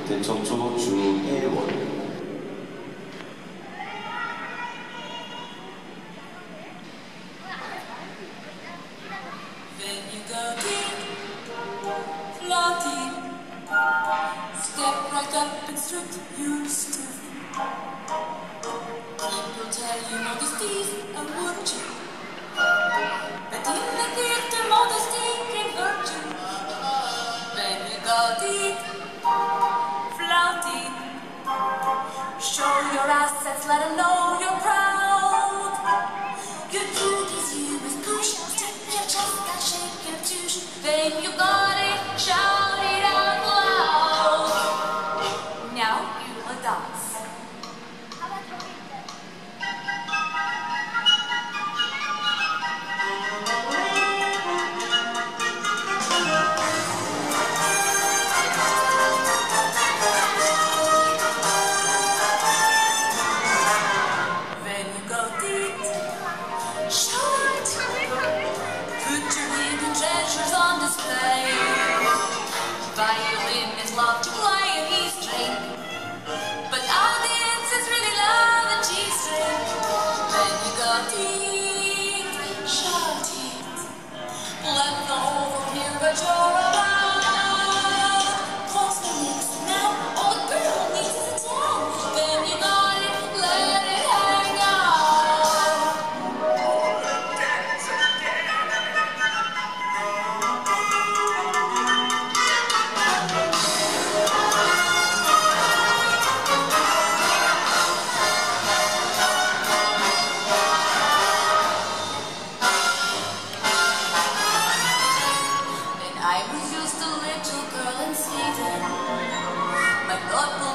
대청초 주혜원. Step right up and strut your stuff. People tell you modesty a virtue, but in the theater modesty can hurt you. When you go deep, flouting, show your assets, let them know you're proud. Your truth is you must push, stick your chest and shake your tush. Then you got it, shout it out loud. Now you will dance. When you go deep, show it. Put your hidden treasures on display. Violin is love to play a E string, but audience is really love a G string. When you go deep, shout it. Let the whole world hear that you're around. Close my lips now, all the girl needs is a town. When you got it, let it hang out. When I was just a little girl in Sweden, my God